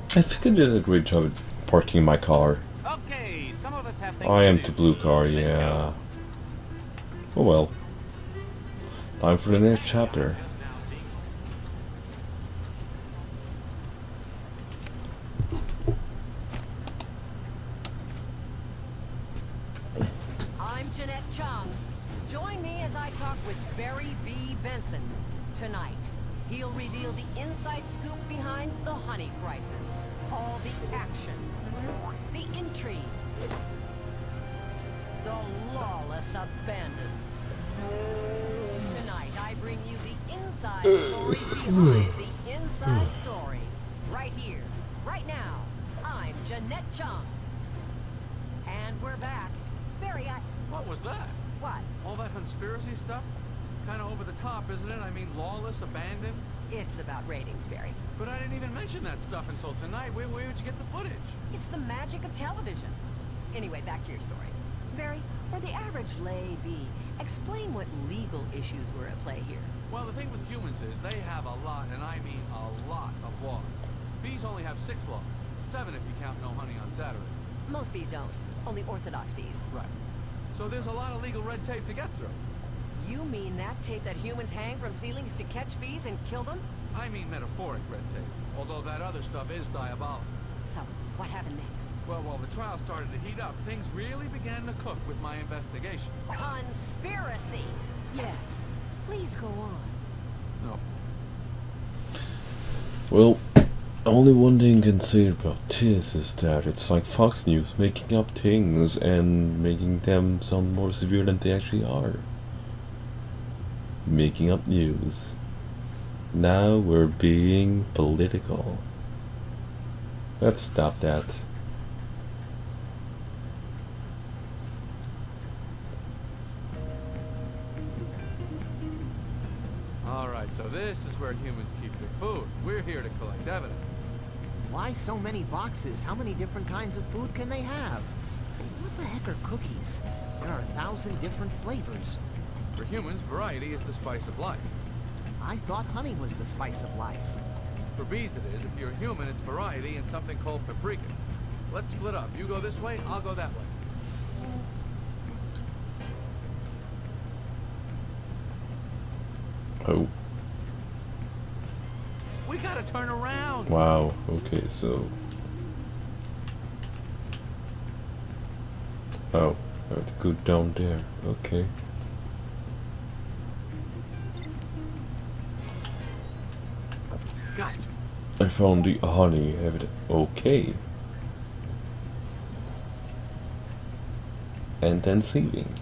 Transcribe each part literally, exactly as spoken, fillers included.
I think I did a great job at parking my car. Okay, some of us have things I to am do. the blue car, Let's yeah. Oh well. Time for the next chapter. I'm Jeanette Chung. Join me as I talk with Barry B. Benson. Tonight, he'll reveal the inside scoop behind the honey crisis. All the action, the intrigue, the lawless abandon. Tonight, I bring you the inside story behind the inside story. Right here, right now. I'm Jeanette Chung. And we're back. Barry, I... What was that? What? All that conspiracy stuff? Kind of over the top, isn't it? I mean, lawless, abandoned. It's about ratings, Barry. But I didn't even mention that stuff until tonight. Where, where did you get the footage? It's the magic of television. Anyway, back to your story. Barry, for the average lay bee, explain what legal issues were at play here. Well, the thing with humans is they have a lot, and I mean a lot, of laws. Bees only have six laws. Seven if you count no honey on Saturday. Most bees don't. Only orthodox bees. Right. So there's a lot of legal red tape to get through. You mean that tape that humans hang from ceilings to catch bees and kill them? I mean metaphoric red tape, although that other stuff is diabolical. So, what happened next? Well, while the trial started to heat up, things really began to cook with my investigation. Conspiracy! Yes. Please go on. No. Well, only one thing I can say about this is that it's like Fox News making up things and making them sound more severe than they actually are. Making up news. Now we're being political. Let's stop that. Alright, so this is where humans keep their food. We're here to collect evidence. Why so many boxes? How many different kinds of food can they have? What the heck are cookies? There are a thousand different flavors. For humans, variety is the spice of life. I thought honey was the spice of life. For bees it is. If you're a human, it's variety and something called paprika. Let's split up. You go this way, I'll go that way. Oh, We gotta turn around. wow. Okay, so. Oh, I have to go down there. Okay. Gotcha. I found the honey evidence. Okay. And then saving.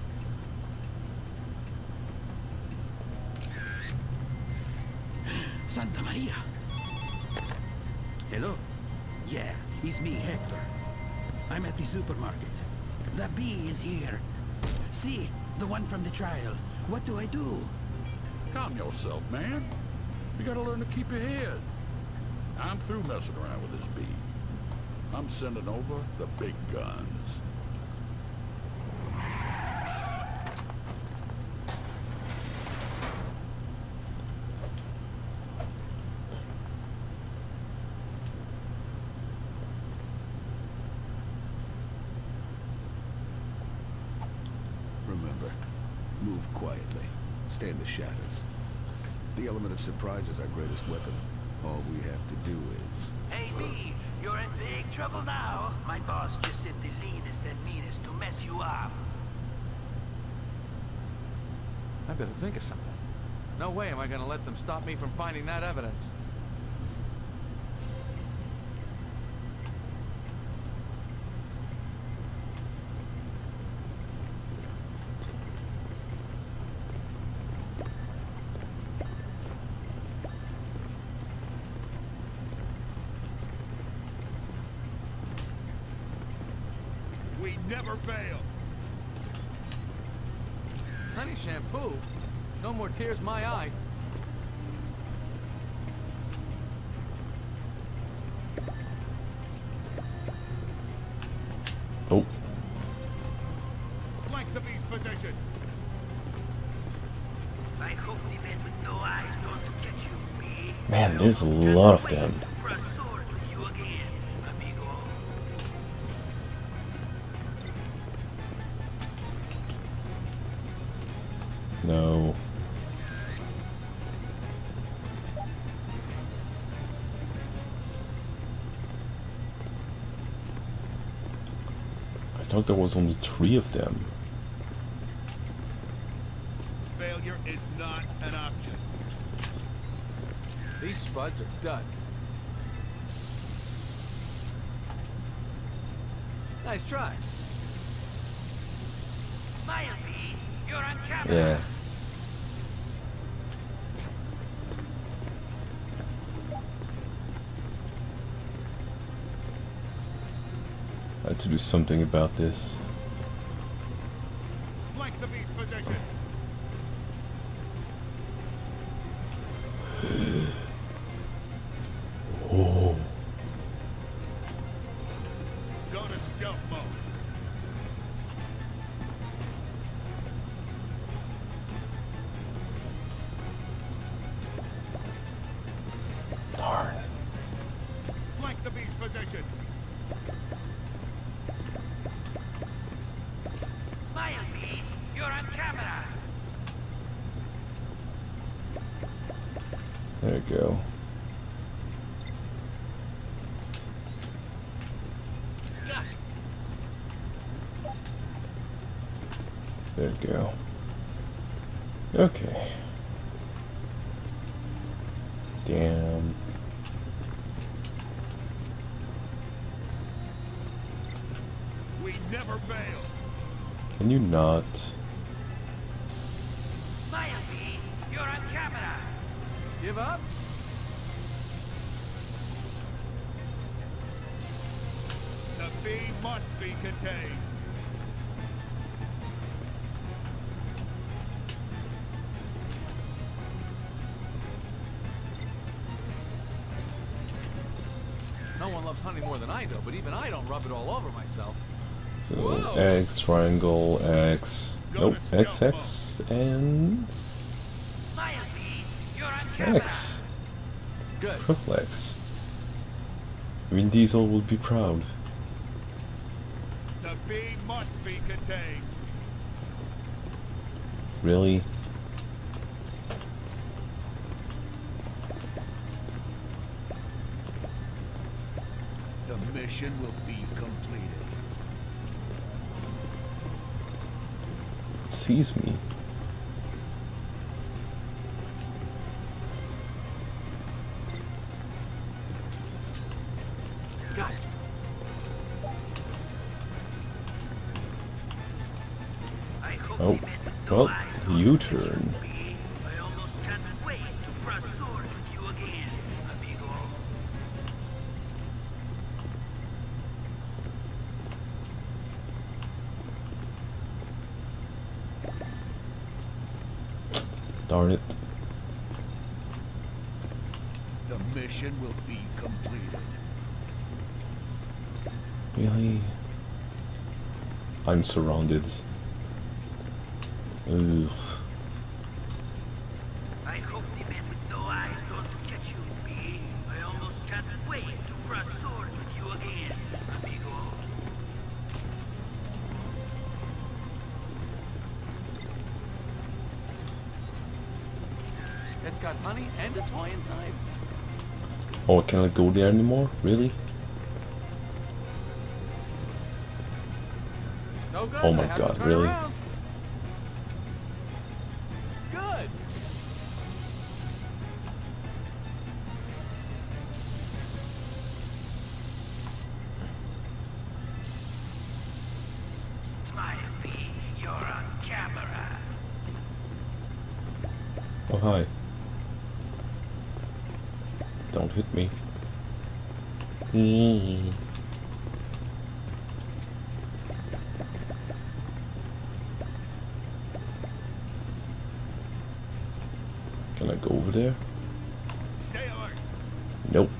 Santa Maria. Hello? Yeah, it's me, Hector. I'm at the supermarket. The bee is here. See, the one from the trial. What do I do? Calm yourself, man. You gotta learn to keep your head. I'm through messing around with this bee. I'm sending over the big guns. Remember, move quietly. Stay in the shadows. The element of surprise is our greatest weapon. All we have to do is... Hey, Bee, you're in big trouble now. My boss just sent the leanest and meanest to mess you up. I better think of something. No way am I gonna let them stop me from finding that evidence. We never fail. Honey shampoo? No more tears my eye. Oh, Flank the bee's position. I hope the men with no eyes don't get you, Bee. man, there's a lot of them. For a sword with you again. No. I thought there was only three of them. Failure is not an option. These spuds are duds. Nice try. Smile, B. You're on camera. Yeah. I had to do something about this. Flank the beast position. Oh. Go to stealth mode. Darn. Flank the beast position. Smile, B. You're on camera. There you go. There you go. Okay. Damn. We never fail. Can you not? Smile, B. You're on camera. Give up? The bee must be contained. No one loves hunting more than I do, but even I don't rub it all over myself. So Whoa. X, triangle, X. Nope, X, X, and Smile, B. You're on camera. X. Good. Triple X. Vin Diesel will be proud. The bee must be contained. Really? The mission will be completed. It sees me. Got it. I hope Oh, we met with no well, eyes on U-turn. B. I almost can't wait to press sword with you again, amigo. Darn it. The mission will be completed. Really? I'm surrounded. Ugh. I hope the men with no eyes don't catch you, B. I almost can't wait to press sword with you again, amigo. It's got honey and a toy inside. Oh, I cannot go there anymore? Really? No good. Oh my I have to God, turn really? around. Good. Smile, B. You're on camera. Oh, hi. Don't hit me. Mm. Can I go over there? Stay alert. Nope.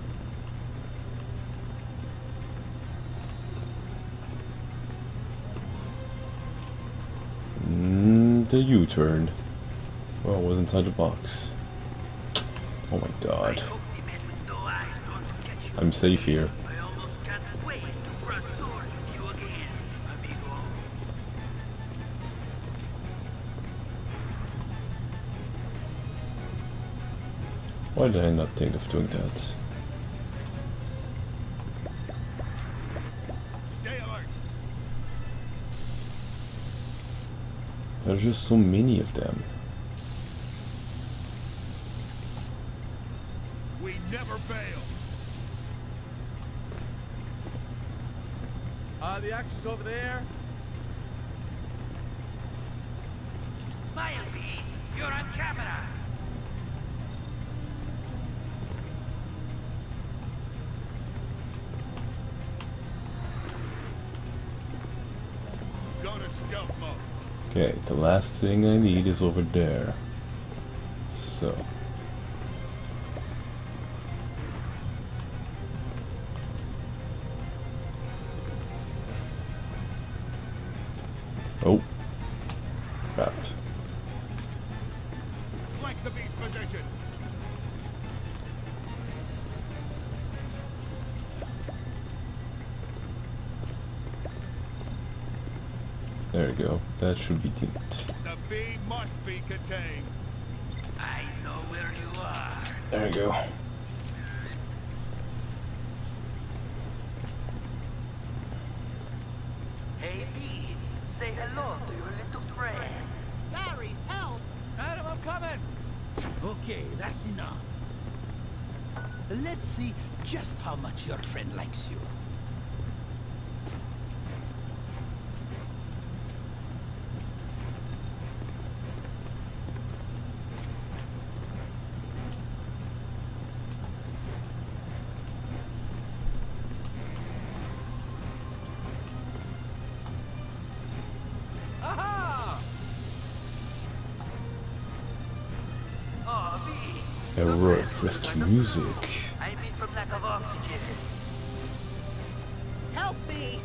Mm, the U-turn. Well, it was inside the box. Oh my I god. hope the men with no eyes don't catch you. I'm safe here. I almost can't wait to press sword with you again, amigo. Why did I not think of doing that? Stay alert. There's just so many of them. We never fail. Uh, the action's over there. Smile, B. You're on camera. Go to stealth mode. Okay, the last thing I need is over there. So. Oh. Crap. Flank the beast position. There we go. That should be it. The bee must be contained. I know where you are. There we go. Hey, B. Say hello to your little friend. Barry, help! Adam, I'm coming. Okay, that's enough. Let's see just how much your friend likes you. Aha! Oh, B. Heroic rescue music. I mean from lack of oxygen. Help me!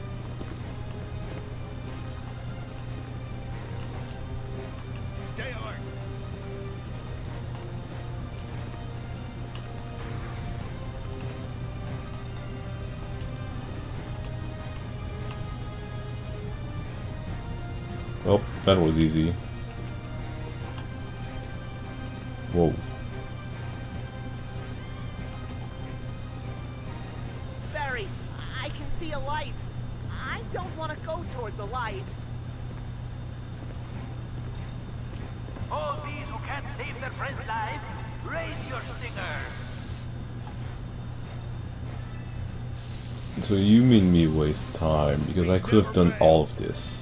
Stay alert. Well, that was easy. Whoa. Barry, I can see a light. I don't want to go toward the light. All bees who can't save their friends' lives, raise your stinger. So you mean me waste time, because I could have done all of this.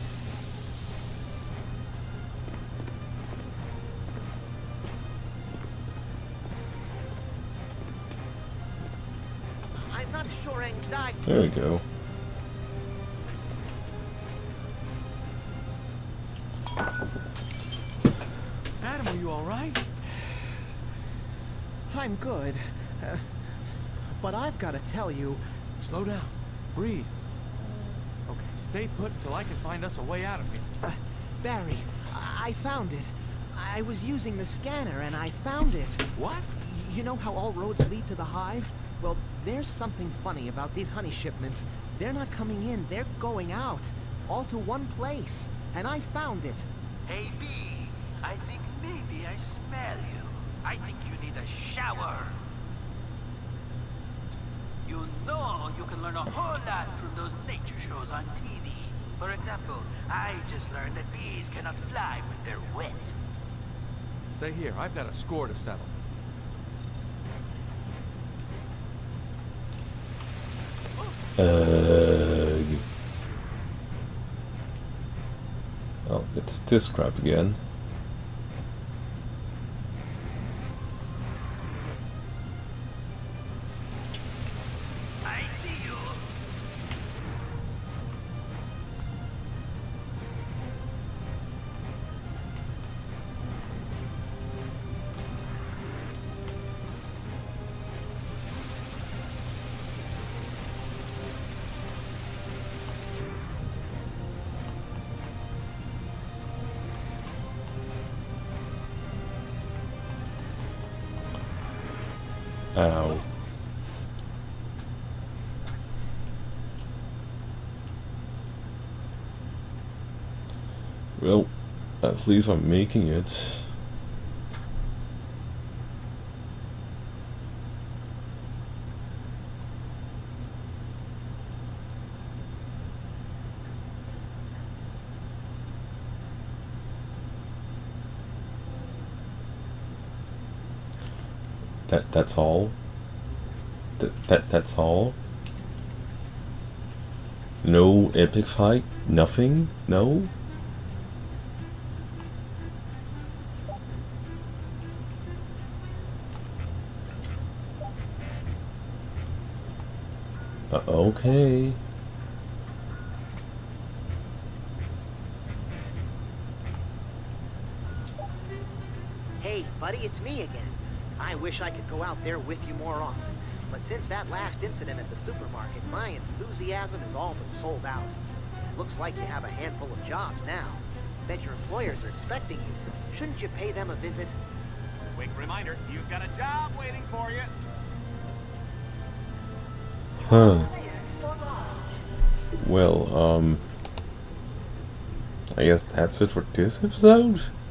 I'm not sure anxiety. There we go. Adam, are you all right? I'm good. Uh, but I've got to tell you, Slow down. Breathe. Okay, stay put till I can find us a way out of here. uh, Barry, I, I found it. I was using the scanner and I found it. What? Y- You know how all roads lead to the hive? Well, there's something funny about these honey shipments. They're not coming in, they're going out. All to one place. And I found it. Hey, B. I think maybe I smell you. I think you need a shower. You know you can learn a whole lot from those nature shows on T V. For example, I just learned that bees cannot fly when they're wet. Stay here. I've got a score to settle. Uh, well, it's this crap again. I see you. Ow. Well, at least I'm making it. that that's all? That, that that's all? No epic fight? Nothing? No? Uh, okay. Hey, buddy, it's me again. I wish I could go out there with you more often. But since that last incident at the supermarket, my enthusiasm is all but sold out. Looks like you have a handful of jobs now. Bet your employers are expecting you. Shouldn't you pay them a visit? Quick reminder, you've got a job waiting for you. Huh. Well, um... I guess that's it for this episode?